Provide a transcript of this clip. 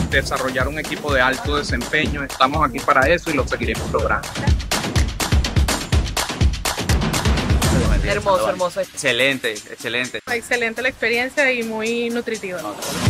desarrollar un equipo de alto desempeño. Estamos aquí para eso y lo seguiremos logrando. Hermoso, hermoso. Excelente, excelente. Excelente la experiencia y muy nutritiva.